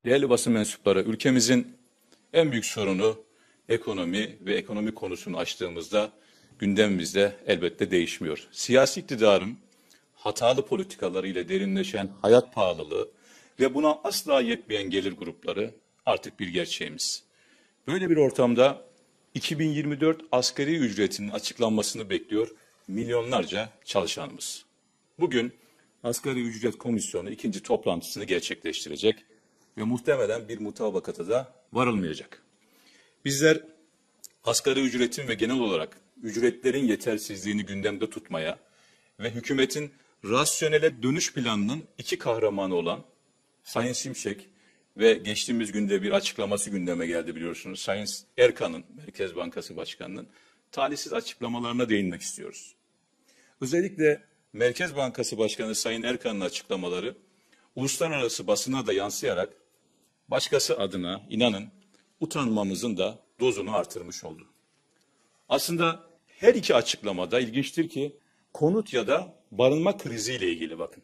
Değerli basın mensupları, ülkemizin en büyük sorunu ekonomi ve ekonomi konusunu açtığımızda gündemimizde elbette değişmiyor. Siyasi iktidarın hatalı politikalarıyla derinleşen hayat pahalılığı ve buna asla yetmeyen gelir grupları artık bir gerçeğimiz. Böyle bir ortamda 2024 asgari ücretinin açıklanmasını bekliyor milyonlarca çalışanımız. Bugün Asgari Ücret Komisyonu ikinci toplantısını gerçekleştirecek ve muhtemelen bir mutabakata da varılmayacak. Bizler asgari ücretin ve genel olarak ücretlerin yetersizliğini gündemde tutmaya ve hükümetin rasyonele dönüş planının iki kahramanı olan Sayın Şimşek ve geçtiğimiz günde bir açıklaması gündeme geldi biliyorsunuz. Sayın Erkan'ın, Merkez Bankası Başkanı'nın talihsiz açıklamalarına değinmek istiyoruz. Özellikle Merkez Bankası Başkanı Sayın Erkan'ın açıklamaları uluslararası basına da yansıyarak başkası adına inanın utanmamızın da dozunu artırmış oldu. Aslında her iki açıklamada ilginçtir ki konut ya da barınma kriziyle ilgili bakın.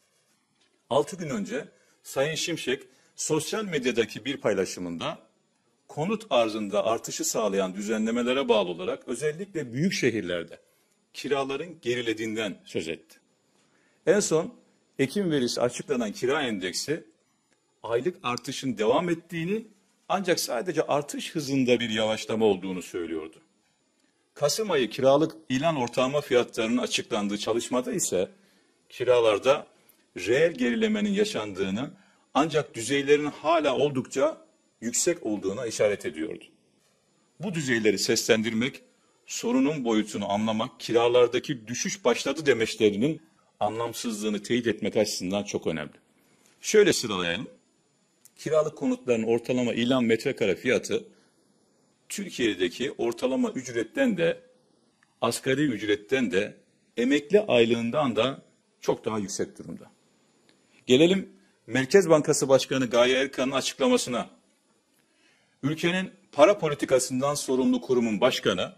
6 gün önce Sayın Şimşek sosyal medyadaki bir paylaşımında konut arzında artışı sağlayan düzenlemelere bağlı olarak özellikle büyük şehirlerde kiraların gerilediğinden söz etti. En son Ekim verisi açıklanan kira endeksi aylık artışın devam ettiğini ancak sadece artış hızında bir yavaşlama olduğunu söylüyordu. Kasım ayı kiralık ilan ortalama fiyatlarının açıklandığı çalışmada ise kiralarda reel gerilemenin yaşandığını ancak düzeylerin hala oldukça yüksek olduğuna işaret ediyordu. Bu düzeyleri seslendirmek, sorunun boyutunu anlamak, kiralardaki düşüş başladı demeçlerinin anlamsızlığını teyit etmek açısından çok önemli. Şöyle sıralayalım. Kiralık konutların ortalama ilan metrekare fiyatı Türkiye'deki ortalama ücretten de asgari ücretten de emekli aylığından da çok daha yüksek durumda. Gelelim Merkez Bankası Başkanı Gaye Erkan'ın açıklamasına. Ülkenin para politikasından sorumlu kurumun başkanı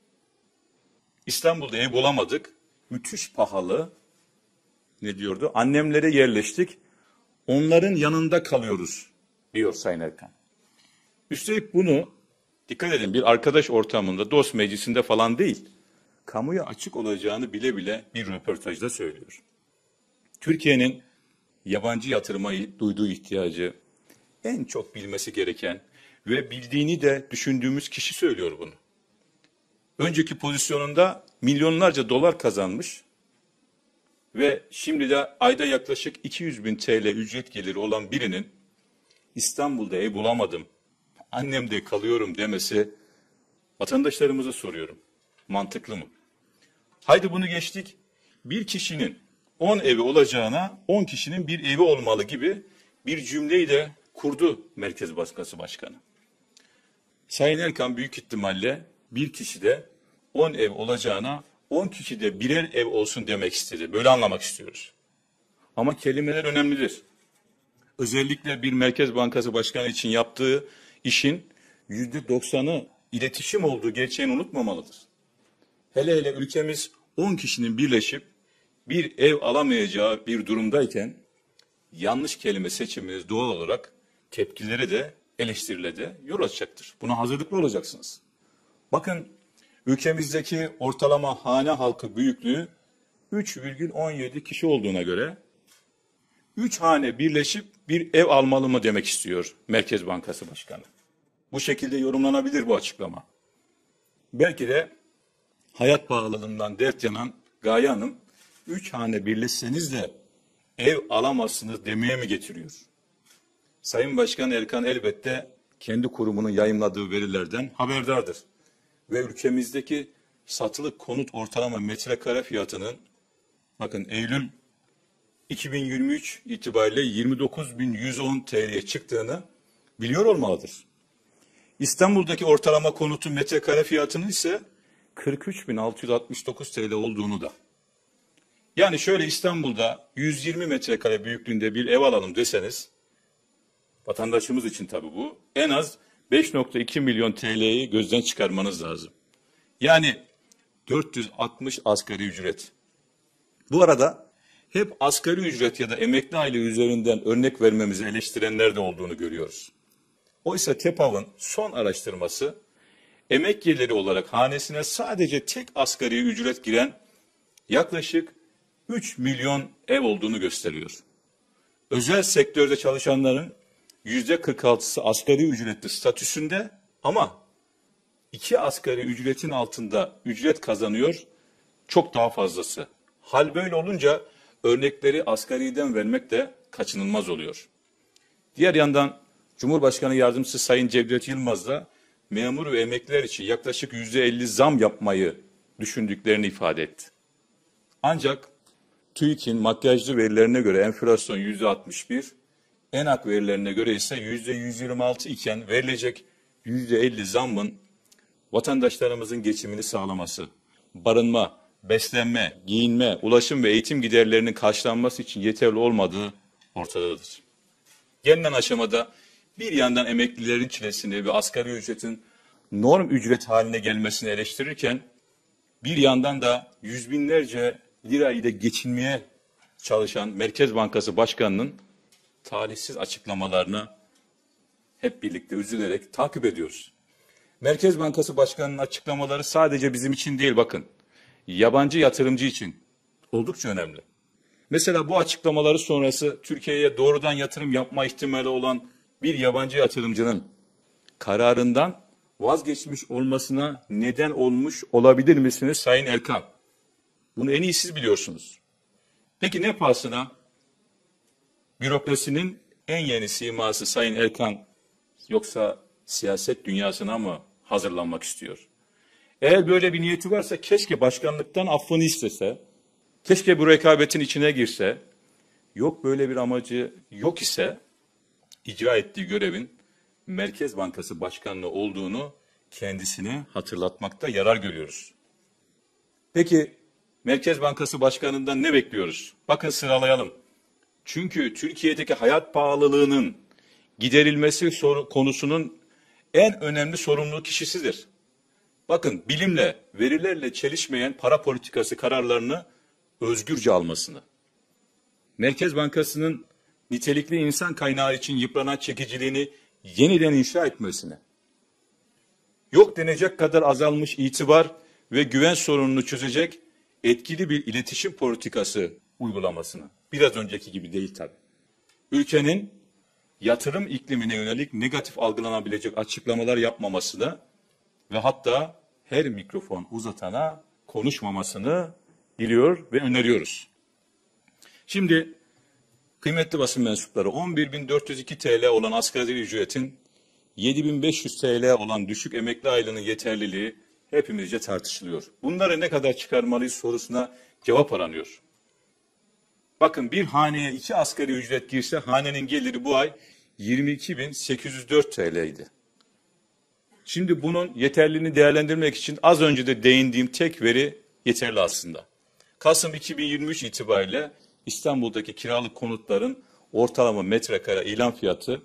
İstanbul'da ev bulamadık, müthiş pahalı, ne diyordu? Annemlere yerleştik, onların yanında kalıyoruz diyor Sayın Erkan. Üstelik bunu dikkat edin bir arkadaş ortamında, dost meclisinde falan değil, kamuya açık olacağını bile bile bir röportajda söylüyor. Türkiye'nin yabancı yatırıma duyduğu ihtiyacı en çok bilmesi gereken ve bildiğini de düşündüğümüz kişi söylüyor bunu. Önceki pozisyonunda milyonlarca dolar kazanmış ve şimdi de ayda yaklaşık 200 bin TL ücret geliri olan birinin İstanbul'da ev bulamadım, annemde kalıyorum demesi vatandaşlarımıza soruyorum. Mantıklı mı? Haydi bunu geçtik. Bir kişinin 10 evi olacağına 10 kişinin bir evi olmalı gibi bir cümleyi de kurdu Merkez Bankası Başkanı. Sayın Erkan büyük ihtimalle bir kişide 10 ev olacağına 10 kişide birer ev olsun demek istedi. Böyle anlamak istiyoruz. Ama kelimeler önemlidir. Özellikle bir Merkez Bankası Başkanı için yaptığı işin %90'ı iletişim olduğu gerçeğini unutmamalıdır. Hele hele ülkemiz 10 kişinin birleşip bir ev alamayacağı bir durumdayken yanlış kelime seçiminiz doğal olarak tepkilere de eleştirilere de yol açacaktır. Buna hazırlıklı olacaksınız. Bakın ülkemizdeki ortalama hane halkı büyüklüğü 3,17 kişi olduğuna göre 3 hane birleşip bir ev almalı mı demek istiyor Merkez Bankası Başkanı. Bu şekilde yorumlanabilir bu açıklama. Belki de hayat pahalılığından dert yanan Gaye Hanım 3 hane birleşseniz de ev alamazsınız demeye mi getiriyor? Sayın Başkan Erkan elbette kendi kurumunun yayımladığı verilerden haberdardır. Ve ülkemizdeki satılık konut ortalama metrekare fiyatının bakın Eylül 2023 itibariyle 29.110 TL'ye çıktığını biliyor olmalıdır. İstanbul'daki ortalama konutun metrekare fiyatının ise 43.669 TL olduğunu da. Yani şöyle İstanbul'da 120 metrekare büyüklüğünde bir ev alalım deseniz, vatandaşımız için tabii bu, en az 5,2 milyon TL'yi gözden çıkarmanız lazım. Yani 460 asgari ücret. Bu arada hep asgari ücret ya da emekli aile üzerinden örnek vermemizi eleştirenler de olduğunu görüyoruz. Oysa TEPAV'ın son araştırması emeklileri olarak hanesine sadece tek asgari ücret giren yaklaşık 3 milyon ev olduğunu gösteriyor. Özel sektörde çalışanların %46'sı asgari ücretli statüsünde ama 2 asgari ücretin altında ücret kazanıyor, çok daha fazlası. Hal böyle olunca örnekleri asgariden vermek de kaçınılmaz oluyor. Diğer yandan Cumhurbaşkanı Yardımcısı Sayın Cevdet Yılmaz da memur ve emekliler için yaklaşık %50 zam yapmayı düşündüklerini ifade etti. Ancak TÜİK'in makyajlı verilerine göre enflasyon %61, ENAK verilerine göre ise %126 iken verilecek %50 zammın vatandaşlarımızın geçimini sağlaması, barınma, beslenme, giyinme, ulaşım ve eğitim giderlerinin karşılanması için yeterli olmadığı ortadadır. Gelinen aşamada bir yandan emeklilerin çilesini ve asgari ücretin norm ücret haline gelmesini eleştirirken bir yandan da yüz binlerce lira ile geçinmeye çalışan Merkez Bankası Başkanı'nın talihsiz açıklamalarını hep birlikte üzülerek takip ediyoruz. Merkez Bankası Başkanı'nın açıklamaları sadece bizim için değil bakın, yabancı yatırımcı için oldukça önemli. Mesela bu açıklamaları sonrası Türkiye'ye doğrudan yatırım yapma ihtimali olan bir yabancı yatırımcının kararından vazgeçmiş olmasına neden olmuş olabilir misiniz Sayın Erkan? Bunu en iyi siz biliyorsunuz. Peki ne pahasına bürokrasinin en yeni siması Sayın Erkan yoksa siyaset dünyasına mı hazırlanmak istiyor? Eğer böyle bir niyeti varsa keşke başkanlıktan affını istese, keşke bu rekabetin içine girse, yok böyle bir amacı yok ise icra ettiği görevin Merkez Bankası Başkanlığı olduğunu kendisine hatırlatmakta yarar görüyoruz. Peki Merkez Bankası Başkanı'ndan ne bekliyoruz? Bakın sıralayalım. Çünkü Türkiye'deki hayat pahalılığının giderilmesi konusunun en önemli sorumlu kişisidir. Bakın bilimle, verilerle çelişmeyen para politikası kararlarını özgürce almasını, Merkez Bankası'nın nitelikli insan kaynağı için yıpranan çekiciliğini yeniden inşa etmesini, yok denecek kadar azalmış itibar ve güven sorununu çözecek etkili bir iletişim politikası uygulamasını. Biraz önceki gibi değil tabii. Ülkenin yatırım iklimine yönelik negatif algılanabilecek açıklamalar yapmamasını ve hatta her mikrofon uzatana konuşmamasını diliyor ve öneriyoruz. Şimdi kıymetli basın mensupları 11.402 TL olan asgari ücretin 7.500 TL olan düşük emekli aylığının yeterliliği hepimizce tartışılıyor. Bunları ne kadar çıkarmalıyız sorusuna cevap aranıyor. Bakın bir haneye 2 asgari ücret girse hanenin geliri bu ay 22.804 TL idi. Şimdi bunun yeterliliğini değerlendirmek için az önce de değindiğim tek veri yeterli aslında. Kasım 2023 itibariyle İstanbul'daki kiralık konutların ortalama metrekare ilan fiyatı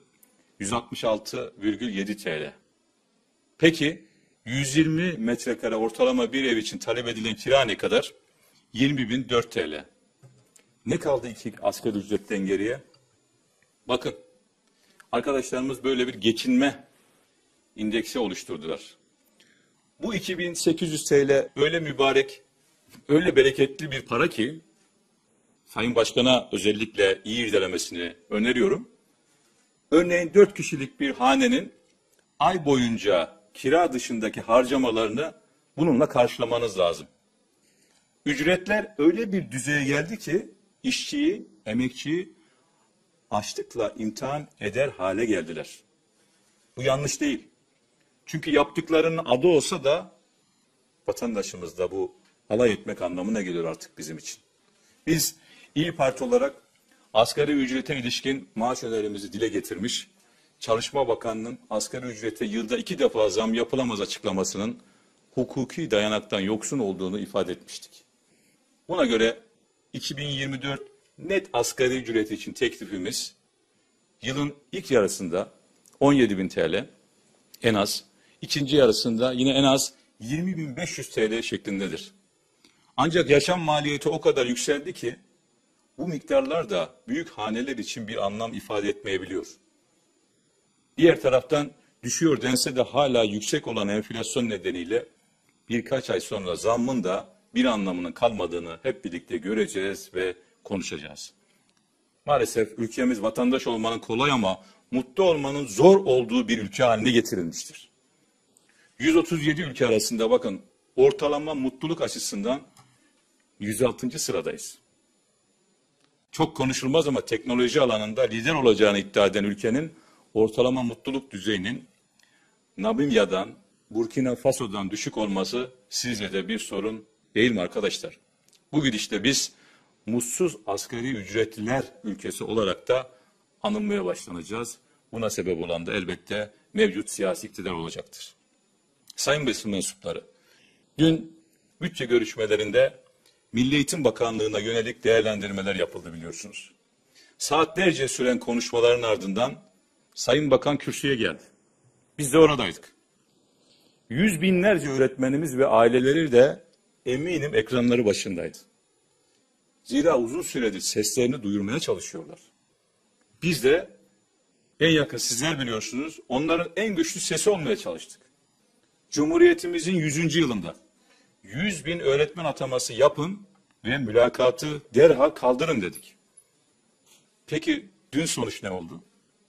166,7 TL. Peki 120 metrekare ortalama bir ev için talep edilen kira ne kadar? 20.004 TL. Ne kaldı iki asgari ücretten geriye? Bakın arkadaşlarımız böyle bir geçinme indeksi oluşturdular. Bu 2.800 TL öyle mübarek, öyle bereketli bir para ki Sayın Başkan'a özellikle iyi irdelemesini öneriyorum. Örneğin 4 kişilik bir hanenin ay boyunca kira dışındaki harcamalarını bununla karşılamanız lazım. Ücretler öyle bir düzeye geldi ki işçiyi, emekçiyi açlıkla imtihan eder hale geldiler. Bu yanlış değil. Çünkü yaptıklarının adı olsa da vatandaşımız da bu alay etmek anlamına geliyor artık bizim için. Biz İYİ Parti olarak asgari ücrete ilişkin maaş önerimizi dile getirmiş, Çalışma Bakanlığı'nın asgari ücrete yılda 2 defa zam yapılamaz açıklamasının hukuki dayanaktan yoksun olduğunu ifade etmiştik. Buna göre 2024 net asgari ücret için teklifimiz yılın ilk yarısında 17.000 TL en az, ikinci yarısında yine en az 20.500 TL şeklindedir. Ancak yaşam maliyeti o kadar yükseldi ki Bu miktarlar da büyük haneler için bir anlam ifade etmeyebiliyor. Diğer taraftan düşüyor dense de hala yüksek olan enflasyon nedeniyle birkaç ay sonra zammın da bir anlamının kalmadığını hep birlikte göreceğiz ve konuşacağız. Maalesef ülkemiz vatandaş olmanın kolay ama mutlu olmanın zor olduğu bir ülke haline getirilmiştir. 137 ülke arasında bakın ortalama mutluluk açısından 106. sıradayız. Çok konuşulmaz ama teknoloji alanında lider olacağını iddia eden ülkenin ortalama mutluluk düzeyinin Namibya'dan, Burkina Faso'dan düşük olması sizce de bir sorun değil mi arkadaşlar? Bu gidişte biz mutsuz asgari ücretliler ülkesi olarak da anılmaya başlanacağız. Buna sebep olan da elbette mevcut siyasi iktidar olacaktır. Sayın basın mensupları, dün bütçe görüşmelerinde Milli Eğitim Bakanlığı'na yönelik değerlendirmeler yapıldı biliyorsunuz. Saatlerce süren konuşmaların ardından Sayın Bakan kürsüye geldi. Biz de oradaydık. Yüz binlerce öğretmenimiz ve aileleri de eminim ekranları başındaydı. Zira uzun süredir seslerini duyurmaya çalışıyorlar. Biz de en yakın sizler biliyorsunuz onların en güçlü sesi olmaya çalıştık. Cumhuriyetimizin 100. yılında 100.000 öğretmen ataması yapın ve mülakatı derhal kaldırın dedik. Peki dün sonuç ne oldu?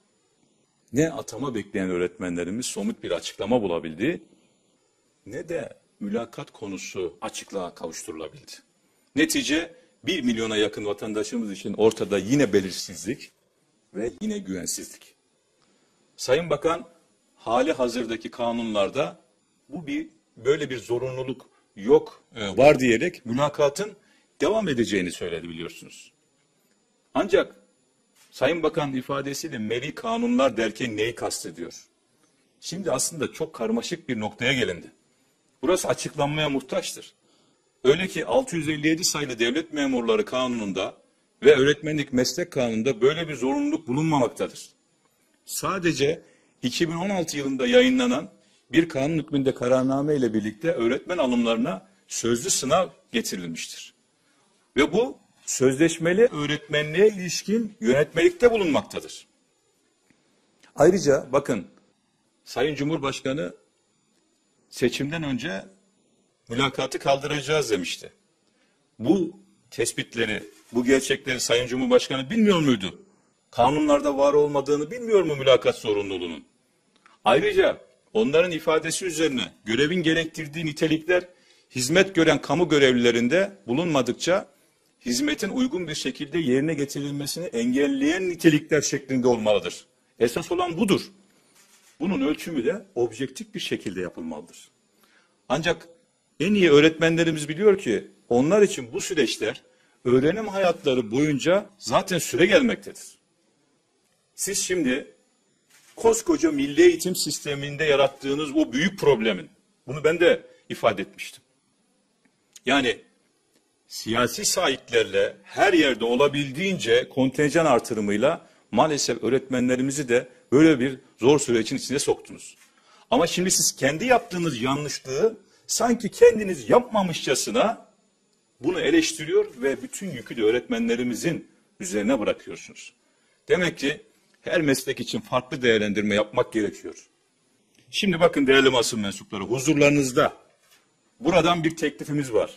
Ne atama bekleyen öğretmenlerimiz somut bir açıklama bulabildi, ne de mülakat konusu açıklığa kavuşturulabildi. Netice 1 milyona yakın vatandaşımız için ortada yine belirsizlik ve yine güvensizlik. Sayın Bakan hali hazırdaki kanunlarda böyle bir zorunluluk yok var diyerek mülakatın devam edeceğini söyledi biliyorsunuz. Ancak Sayın Bakan ifadesiyle meri kanunlar derken neyi kastediyor? Şimdi aslında çok karmaşık bir noktaya gelindi. Burası açıklanmaya muhtaçtır. Öyle ki 657 sayılı Devlet Memurları Kanunu'nda ve Öğretmenlik Meslek Kanunu'nda böyle bir zorunluluk bulunmamaktadır. Sadece 2016 yılında yayınlanan bir kanun hükmünde kararname ile birlikte öğretmen alımlarına sözlü sınav getirilmiştir. Ve bu sözleşmeli öğretmenliğe ilişkin yönetmelikte bulunmaktadır. Ayrıca bakın Sayın Cumhurbaşkanı seçimden önce mülakatı kaldıracağız demişti. Bu tespitleri, bu gerçekleri Sayın Cumhurbaşkanı bilmiyor muydu? Kanunlarda var olmadığını bilmiyor mu mülakat zorunluluğunun? Ayrıca onların ifadesi üzerine görevin gerektirdiği nitelikler hizmet gören kamu görevlilerinde bulunmadıkça hizmetin uygun bir şekilde yerine getirilmesini engelleyen nitelikler şeklinde olmalıdır. Esas olan budur. Bunun ölçümü de objektif bir şekilde yapılmalıdır. Ancak en iyi öğretmenlerimiz biliyor ki onlar için bu süreçler öğrenim hayatları boyunca zaten süre gelmektedir. Siz şimdi koskoca milli eğitim sisteminde yarattığınız bu büyük problemin, bunu ben de ifade etmiştim. Yani siyasi sahiplerle her yerde olabildiğince kontenjan artırımıyla maalesef öğretmenlerimizi de böyle bir zor sürecin içine soktunuz. Ama şimdi siz kendi yaptığınız yanlışlığı sanki kendiniz yapmamışçasına bunu eleştiriyor ve bütün yükü de öğretmenlerimizin üzerine bırakıyorsunuz. Demek ki her meslek için farklı değerlendirme yapmak gerekiyor. Şimdi bakın değerli basın mensupları, huzurlarınızda buradan bir teklifimiz var.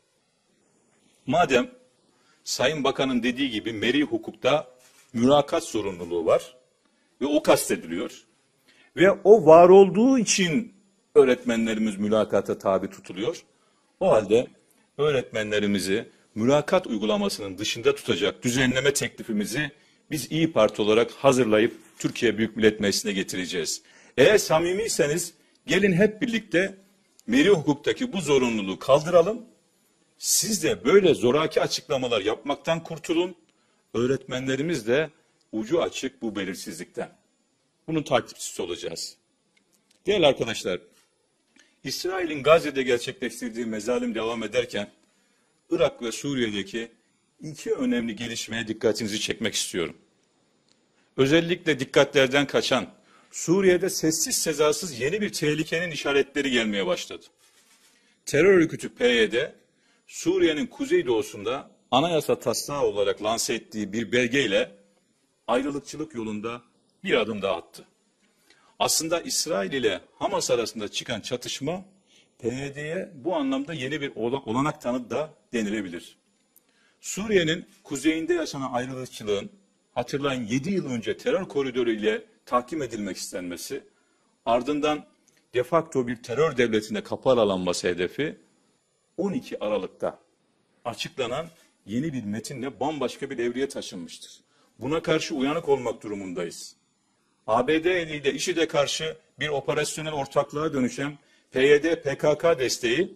Madem Sayın Bakan'ın dediği gibi meri hukukta mülakat zorunluluğu var ve o kastediliyor ve o var olduğu için öğretmenlerimiz mülakata tabi tutuluyor. O halde öğretmenlerimizi mülakat uygulamasının dışında tutacak düzenleme teklifimizi biz İYİ Parti olarak hazırlayıp Türkiye Büyük Millet Meclisi'ne getireceğiz. Eğer samimiyseniz gelin hep birlikte meri hukuktaki bu zorunluluğu kaldıralım. Siz de böyle zoraki açıklamalar yapmaktan kurtulun. Öğretmenlerimiz de ucu açık bu belirsizlikten. Bunun takipçisi olacağız. Değerli arkadaşlar, İsrail'in Gazze'de gerçekleştirdiği mezalim devam ederken Irak ve Suriye'deki iki önemli gelişmeye dikkatinizi çekmek istiyorum. Özellikle dikkatlerden kaçan Suriye'de sessiz sedasız yeni bir tehlikenin işaretleri gelmeye başladı. Terör örgütü PYD Suriye'nin kuzeydoğusunda anayasa taslağı olarak lanse ettiği bir belgeyle ayrılıkçılık yolunda bir adım daha attı. Aslında İsrail ile Hamas arasında çıkan çatışma PYD'ye bu anlamda yeni bir olanak tanıdı da denilebilir. Suriye'nin kuzeyinde yaşanan ayrılıkçılığın hatırlayın 7 yıl önce terör koridoru ile tahkim edilmek istenmesi, ardından de facto bir terör devletine kapı aralanması hedefi 12 Aralık'ta açıklanan yeni bir metinle bambaşka bir evreye taşınmıştır. Buna karşı uyanık olmak durumundayız. ABD eliyle IŞİD'e karşı bir operasyonel ortaklığa dönüşen PYD-PKK desteği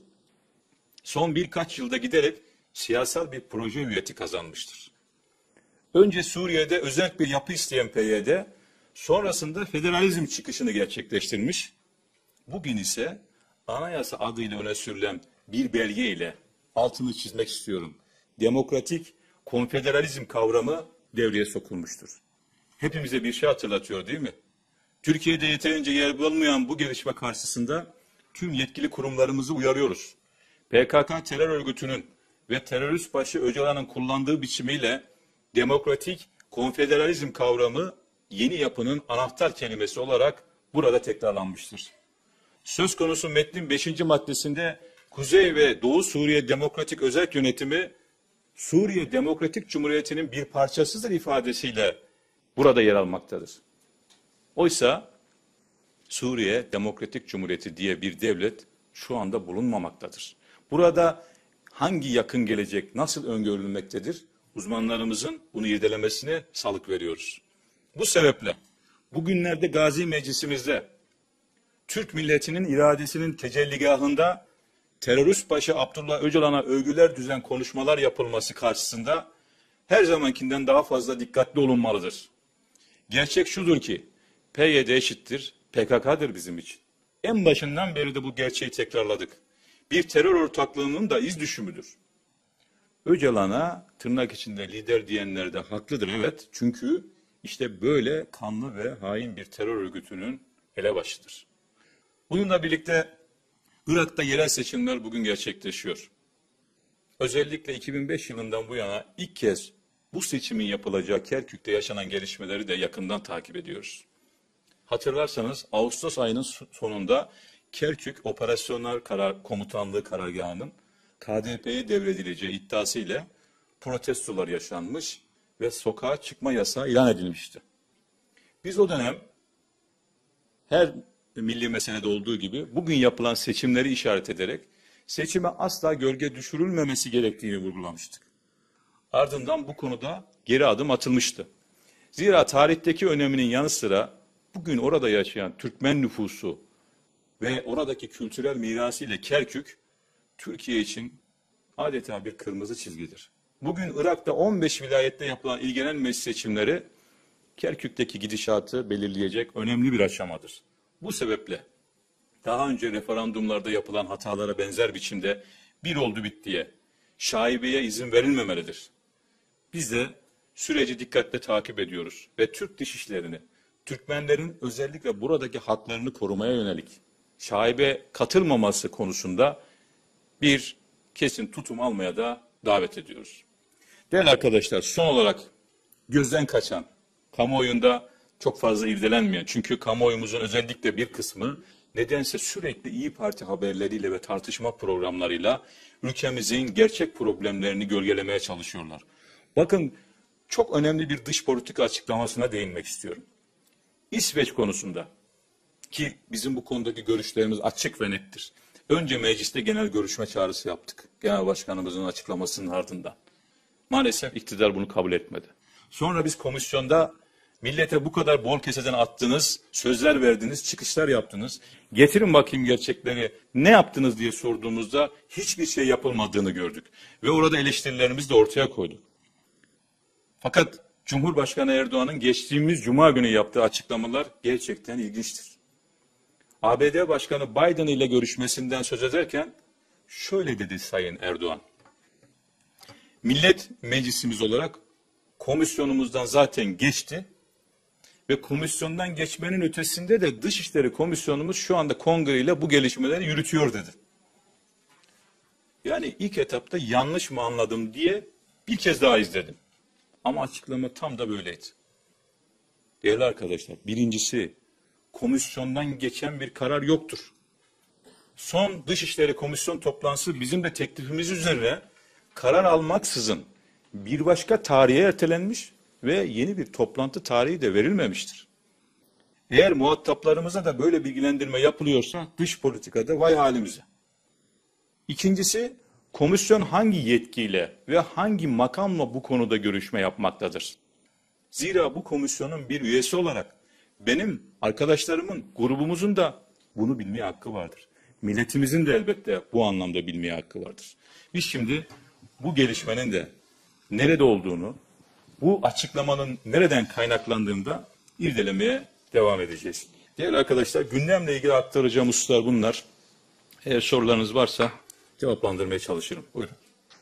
son birkaç yılda giderek siyasal bir proje hüviyeti kazanmıştır. Önce Suriye'de özerk bir yapı isteyen PYD, sonrasında federalizm çıkışını gerçekleştirmiş. Bugün ise anayasa adıyla öne sürülen bir belge ile altını çizmek istiyorum. Demokratik konfederalizm kavramı devreye sokulmuştur. Hepimize bir şey hatırlatıyor değil mi? Türkiye'de yeterince yer bulmayan bu gelişme karşısında tüm yetkili kurumlarımızı uyarıyoruz. PKK terör örgütünün ve terörist başı Öcalan'ın kullandığı biçimiyle demokratik konfederalizm kavramı yeni yapının anahtar kelimesi olarak burada tekrarlanmıştır. Söz konusu metnin 5. maddesinde Kuzey ve Doğu Suriye Demokratik Özerk Yönetimi Suriye Demokratik Cumhuriyeti'nin bir parçasıdır ifadesiyle burada yer almaktadır. Oysa Suriye Demokratik Cumhuriyeti diye bir devlet şu anda bulunmamaktadır. Burada hangi yakın gelecek nasıl öngörülmektedir? Uzmanlarımızın bunu irdelemesine salık veriyoruz. Bu sebeple bugünlerde Gazi Meclisimizde Türk milletinin iradesinin tecelligahında terörist başı Abdullah Öcalan'a övgüler düzen konuşmalar yapılması karşısında her zamankinden daha fazla dikkatli olunmalıdır. Gerçek şudur ki PYD eşittir PKK'dır bizim için. En başından beri de bu gerçeği tekrarladık. Bir terör ortaklığının da iz düşümüdür. Öcalan'a tırnak içinde lider diyenler de haklıdır evet. Çünkü işte böyle kanlı ve hain bir terör örgütünün elebaşıdır. Bununla birlikte Irak'ta yerel seçimler bugün gerçekleşiyor. Özellikle 2005 yılından bu yana ilk kez bu seçimin yapılacağı Kerkük'te yaşanan gelişmeleri de yakından takip ediyoruz. Hatırlarsanız Ağustos ayının sonunda Kerkük Operasyonlar Komutanlığı Karargahı'nın KDP'ye devredileceği iddiasıyla protestolar yaşanmış ve sokağa çıkma yasağı ilan edilmişti. Biz o dönem her milli meselede olduğu gibi bugün yapılan seçimleri işaret ederek seçime asla gölge düşürülmemesi gerektiğini vurgulamıştık. Ardından bu konuda geri adım atılmıştı. Zira tarihteki öneminin yanı sıra bugün orada yaşayan Türkmen nüfusu ve oradaki kültürel mirasıyla Kerkük, Türkiye için adeta bir kırmızı çizgidir. Bugün Irak'ta 15 vilayette yapılan İl Genel Meclis seçimleri Kerkük'teki gidişatı belirleyecek önemli bir aşamadır. Bu sebeple daha önce referandumlarda yapılan hatalara benzer biçimde bir oldu bittiye, şaibeye izin verilmemelidir. Biz de süreci dikkatle takip ediyoruz ve Türk dışişlerini, Türkmenlerin özellikle buradaki haklarını korumaya yönelik şaibe katılmaması konusunda bir kesin tutum almaya da davet ediyoruz. Değerli arkadaşlar, son olarak gözden kaçan, kamuoyunda çok fazla irdelenmeyen, çünkü kamuoyumuzun özellikle bir kısmı nedense sürekli İYİ Parti haberleriyle ve tartışma programlarıyla ülkemizin gerçek problemlerini gölgelemeye çalışıyorlar. Bakın, çok önemli bir dış politika açıklamasına değinmek istiyorum. İsveç konusunda ki bizim bu konudaki görüşlerimiz açık ve nettir. Önce mecliste genel görüşme çağrısı yaptık. Genel Başkanımızın açıklamasının ardından. Maalesef iktidar bunu kabul etmedi. Sonra biz komisyonda millete bu kadar bol keseden attınız, sözler verdiniz, çıkışlar yaptınız. Getirin bakayım gerçekleri, ne yaptınız diye sorduğumuzda hiçbir şey yapılmadığını gördük. Ve orada eleştirilerimizi de ortaya koyduk. Fakat Cumhurbaşkanı Erdoğan'ın geçtiğimiz Cuma günü yaptığı açıklamalar gerçekten ilginçtir. ABD Başkanı Biden ile görüşmesinden söz ederken şöyle dedi Sayın Erdoğan. Millet Meclisimiz olarak komisyonumuzdan zaten geçti ve komisyondan geçmenin ötesinde de Dışişleri Komisyonumuz şu anda Kongre ile bu gelişmeleri yürütüyor dedi. Yani ilk etapta yanlış mı anladım diye Bir kez daha izledim. Ama açıklama tam da böyleydi. Değerli arkadaşlar, birincisi komisyondan geçen bir karar yoktur. Son Dışişleri Komisyon toplantısı bizim de teklifimiz üzerine karar almaksızın bir başka tarihe ertelenmiş ve yeni bir toplantı tarihi de verilmemiştir. Eğer muhataplarımıza da böyle bilgilendirme yapılıyorsa dış politikada vay halimize. İkincisi, komisyon hangi yetkiyle ve hangi makamla bu konuda görüşme yapmaktadır? Zira bu komisyonun bir üyesi olarak benim, arkadaşlarımın, grubumuzun da bunu bilmeye hakkı vardır. Milletimizin de elbette bu anlamda bilmeye hakkı vardır. Biz şimdi bu gelişmenin de nerede olduğunu, bu açıklamanın nereden kaynaklandığını da irdelemeye devam edeceğiz. Değerli arkadaşlar, gündemle ilgili aktaracağım hususlar bunlar. Eğer sorularınız varsa cevaplandırmaya çalışırım. Buyurun.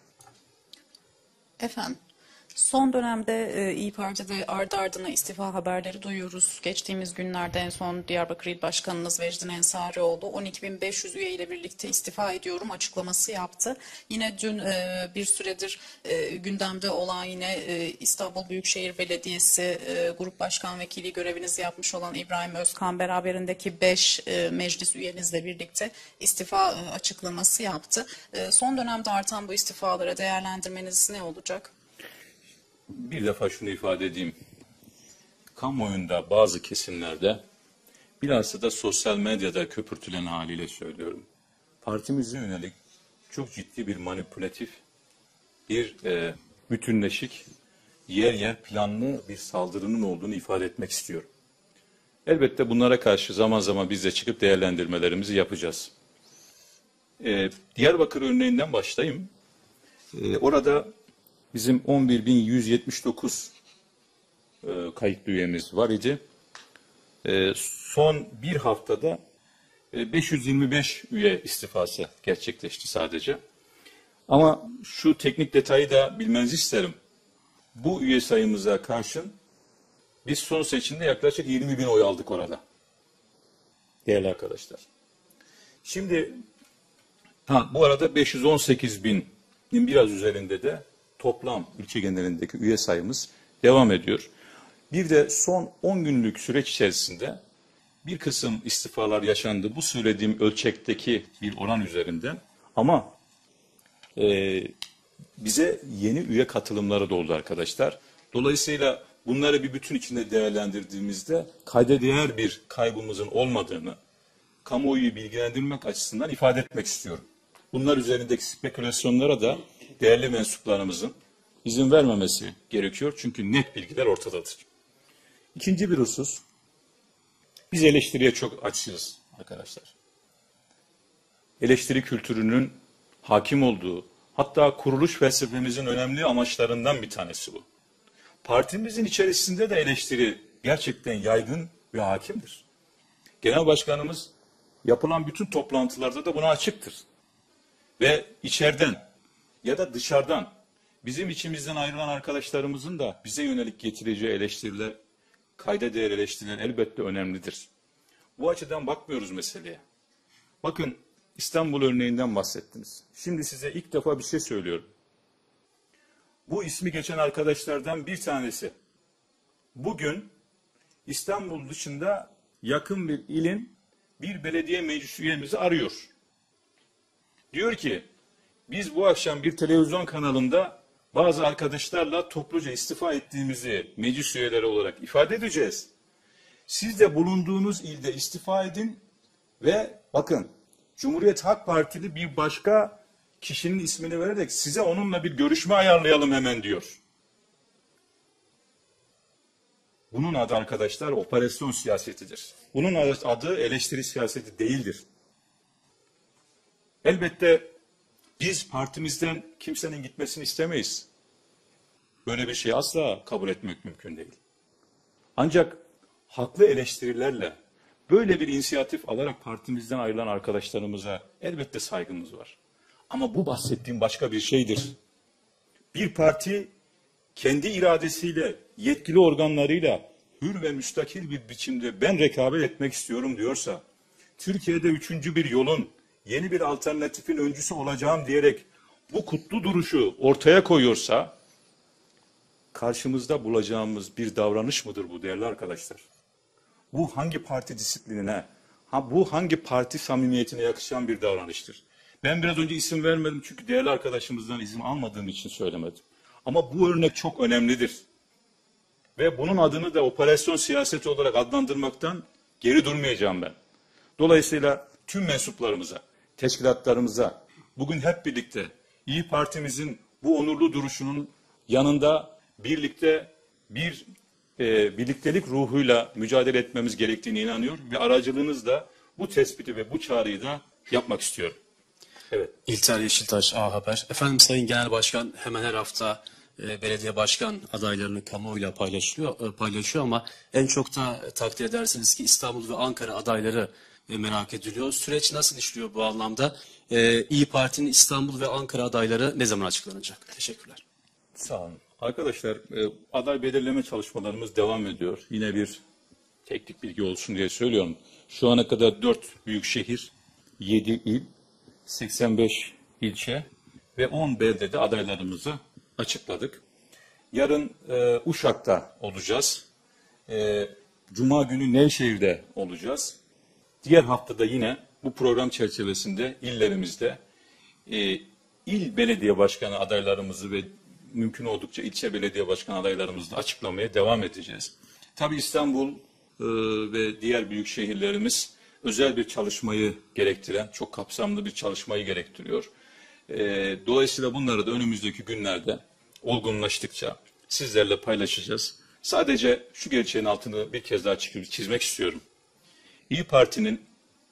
Efendim, son dönemde İYİ Parti'de ardı ardına istifa haberleri duyuyoruz. Geçtiğimiz günlerde en son Diyarbakır İl Başkanınız Vecdin Ensarioğlu 12.500 üye ile birlikte istifa ediyorum açıklaması yaptı. Yine dün bir süredir gündemde olan yine İstanbul Büyükşehir Belediyesi Grup Başkan Vekili görevinizi yapmış olan İbrahim Özkan beraberindeki 5 meclis üyenizle birlikte istifa açıklaması yaptı. Son dönemde artan bu istifalara değerlendirmeniz ne olacak? Bir defa şunu ifade edeyim. Kamuoyunda bazı kesimlerde, bilhassa da sosyal medyada köpürtülen haliyle söylüyorum. Partimize yönelik çok ciddi bir manipülatif, bir bütünleşik, yer yer planlı bir saldırının olduğunu ifade etmek istiyorum. Elbette bunlara karşı zaman zaman biz de çıkıp değerlendirmelerimizi yapacağız. Diyarbakır örneğinden başlayayım. Orada bizim 11.179 kayıtlı üyemiz var idi. Son bir haftada 525 üye istifası gerçekleşti sadece. Ama şu teknik detayı da bilmenizi isterim. Bu üye sayımıza karşın biz son seçimde yaklaşık 20.000 oy aldık orada. Değerli arkadaşlar. Şimdi bu arada 518.000'in biraz üzerinde de toplam ülke genelindeki üye sayımız devam ediyor. Bir de son 10 günlük süreç içerisinde bir kısım istifalar yaşandı. Bu söylediğim ölçekteki bir oran üzerinden. Ama bize yeni üye katılımları da oldu arkadaşlar. Dolayısıyla bunları bir bütün içinde değerlendirdiğimizde kayda değer bir kaybımızın olmadığını kamuoyu bilgilendirmek açısından ifade etmek istiyorum. Bunlar üzerindeki spekülasyonlara da değerli mensuplarımızın izin vermemesi gerekiyor. Çünkü net bilgiler ortadadır. İkinci bir husus, biz eleştiriye çok açığız arkadaşlar. Eleştiri kültürünün hakim olduğu, hatta kuruluş felsefemizin önemli amaçlarından bir tanesi bu. Partimizin içerisinde de eleştiri gerçekten yaygın ve hakimdir. Genel Başkanımız yapılan bütün toplantılarda da buna açıktır. Ve içeriden ya da dışarıdan bizim içimizden ayrılan arkadaşlarımızın da bize yönelik getireceği eleştiriler, kayda değer eleştiriler elbette önemlidir. Bu açıdan bakmıyoruz meseleye. Bakın İstanbul örneğinden bahsettiniz. Şimdi size ilk defa bir şey söylüyorum. Bu ismi geçen arkadaşlardan bir tanesi bugün İstanbul dışında yakın bir ilin bir belediye meclis üyemizi arıyor. Diyor ki biz bu akşam bir televizyon kanalında bazı arkadaşlarla topluca istifa ettiğimizi meclis üyeleri olarak ifade edeceğiz. Siz de bulunduğunuz ilde istifa edin ve bakın Cumhuriyet Halk Partili bir başka kişinin ismini vererek size onunla bir görüşme ayarlayalım hemen diyor. Bunun adı arkadaşlar operasyon siyasetidir. Bunun adı eleştiri siyaseti değildir. Elbette biz partimizden kimsenin gitmesini istemeyiz. Böyle bir şeyi asla kabul etmek mümkün değil. Ancak haklı eleştirilerle böyle bir inisiyatif alarak partimizden ayrılan arkadaşlarımıza elbette saygımız var. Ama bu bahsettiğim başka bir şeydir. Bir parti kendi iradesiyle, yetkili organlarıyla hür ve müstakil bir biçimde ben rekabet etmek istiyorum diyorsa, Türkiye'de üçüncü bir yolun, yeni bir alternatifin öncüsü olacağım diyerek bu kutlu duruşu ortaya koyuyorsa, karşımızda bulacağımız bir davranış mıdır bu değerli arkadaşlar? Bu hangi parti disiplinine, bu hangi parti samimiyetine yakışan bir davranıştır? Ben biraz önce isim vermedim çünkü değerli arkadaşımızdan izin almadığım için söylemedim. Ama bu örnek çok önemlidir. Ve bunun adını da operasyon siyaseti olarak adlandırmaktan geri durmayacağım ben. Dolayısıyla tüm mensuplarımıza, teşkilatlarımıza bugün hep birlikte İYİ Parti'mizin bu onurlu duruşunun yanında birlikte bir birliktelik ruhuyla mücadele etmemiz gerektiğine inanıyor ve aracılığınızla bu tespiti ve bu çağrıyı da yapmak istiyorum. Evet. İlter Yeşiltaş, A Haber. Efendim Sayın Genel Başkan hemen her hafta belediye başkan adaylarını kamuoyuyla paylaşıyor ama en çok da takdir edersiniz ki İstanbul ve Ankara adayları merak ediliyor. Süreç nasıl işliyor bu anlamda? İYİ Parti'nin İstanbul ve Ankara adayları ne zaman açıklanacak? Teşekkürler. Sağ olun. Arkadaşlar aday belirleme çalışmalarımız devam ediyor. Yine bir teknik bilgi olsun diye söylüyorum. Şu ana kadar 4 büyük şehir, 7 il, 85 ilçe ve 10 beldede adaylarımızı açıkladık. Yarın Uşak'ta olacağız. Cuma günü Nevşehir'de olacağız. Diğer haftada yine bu program çerçevesinde illerimizde il belediye başkanı adaylarımızı ve mümkün oldukça ilçe belediye başkan adaylarımızı da açıklamaya devam edeceğiz. Tabii İstanbul ve diğer büyük şehirlerimiz özel bir çalışmayı gerektiren, çok kapsamlı bir çalışmayı gerektiriyor. Dolayısıyla bunları da önümüzdeki günlerde olgunlaştıkça sizlerle paylaşacağız. Sadece şu gerçeğin altını bir kez daha çizmek istiyorum. İYİ Parti'nin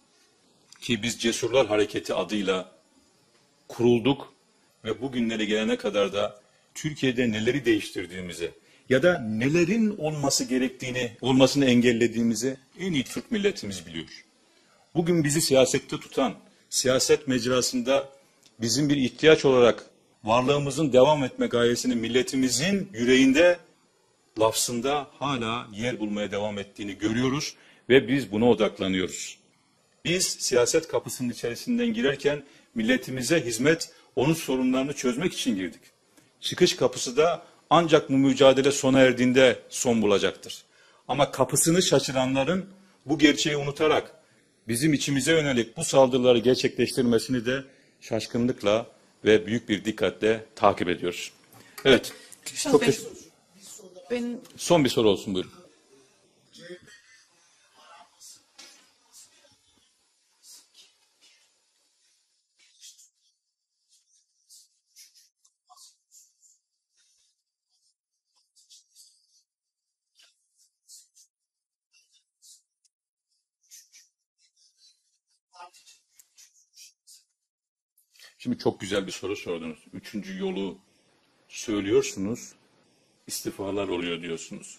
ki biz Cesurlar Hareketi adıyla kurulduk ve bugünlere gelene kadar da Türkiye'de neleri değiştirdiğimizi ya da nelerin olmasını engellediğimizi en iyi Türk milletimiz biliyor. Bugün bizi siyasette tutan, siyaset mecrasında bizim bir ihtiyaç olarak varlığımızın devam etme gayesini milletimizin yüreğinde, lafzında hala yer bulmaya devam ettiğini görüyoruz ve biz buna odaklanıyoruz. Biz siyaset kapısının içerisinden girerken milletimize hizmet, onun sorunlarını çözmek için girdik. Çıkış kapısı da ancak bu mücadele sona erdiğinde son bulacaktır. Ama kapısını şaşıranların bu gerçeği unutarak bizim içimize yönelik bu saldırıları gerçekleştirmesini de şaşkınlıkla ve büyük bir dikkatle takip ediyoruz. Evet. Çok son bir soru olsun buyurun. Şimdi çok güzel bir soru sordunuz. Üçüncü yolu söylüyorsunuz, istifalar oluyor diyorsunuz.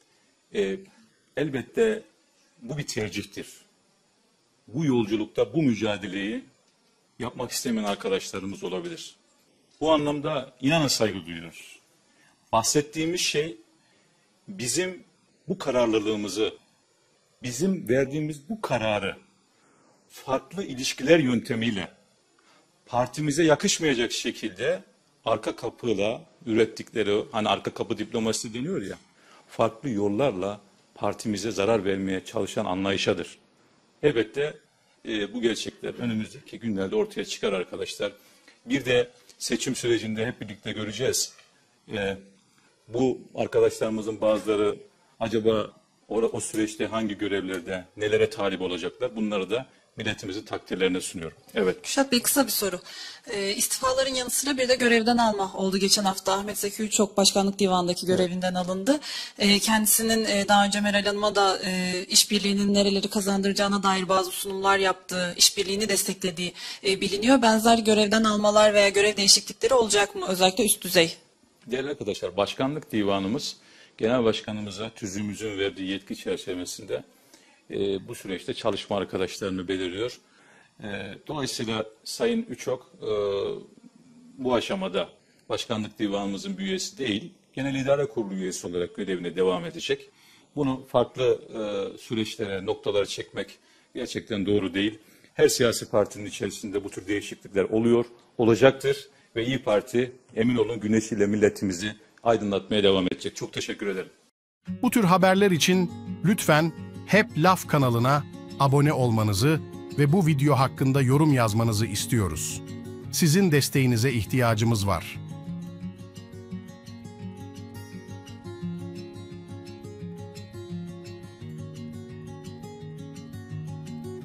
Elbette bu bir tercihtir. Bu yolculukta bu mücadeleyi yapmak istemeyen arkadaşlarımız olabilir. Bu anlamda inanın saygı duyuyoruz. Bahsettiğimiz şey bizim bu kararlılığımızı, bizim verdiğimiz bu kararı farklı ilişkiler yöntemiyle partimize yakışmayacak şekilde arka kapıyla ürettikleri, hani arka kapı diplomasisi deniyor ya, farklı yollarla partimize zarar vermeye çalışan anlayışadır. Elbette bu gerçekler önümüzdeki günlerde ortaya çıkar arkadaşlar. Bir de seçim sürecinde hep birlikte göreceğiz. Bu arkadaşlarımızın bazıları acaba o süreçte hangi görevlerde nelere talip olacaklar, bunları da milletimizin takdirlerine sunuyorum. Evet. Kürşat Bey, kısa bir soru. İstifaların yanı sıra bir de görevden alma oldu. Geçen hafta Ahmet Zeki Üçok Başkanlık Divanı'ndaki görevinden alındı. Kendisinin daha önce Meral Hanım'a da işbirliğinin nereleri kazandıracağına dair bazı sunumlar yaptığı, işbirliğini desteklediği biliniyor. Benzer görevden almalar veya görev değişiklikleri olacak mı? Özellikle üst düzey. Değerli arkadaşlar, Başkanlık Divanımız Genel Başkanımıza tüzüğümüzün verdiği yetki çerçevesinde bu süreçte çalışma arkadaşlarını belirliyor. Dolayısıyla Sayın Üçok bu aşamada Başkanlık Divanımızın bir üyesi değil, Genel İdare Kurulu üyesi olarak görevine devam edecek. Bunu farklı süreçlere, noktalara çekmek gerçekten doğru değil. Her siyasi partinin içerisinde bu tür değişiklikler oluyor, olacaktır ve İYİ Parti emin olun güneşiyle milletimizi aydınlatmaya devam edecek. Çok teşekkür ederim. Bu tür haberler için lütfen Hep Laf kanalına abone olmanızı ve bu video hakkında yorum yazmanızı istiyoruz. Sizin desteğinize ihtiyacımız var.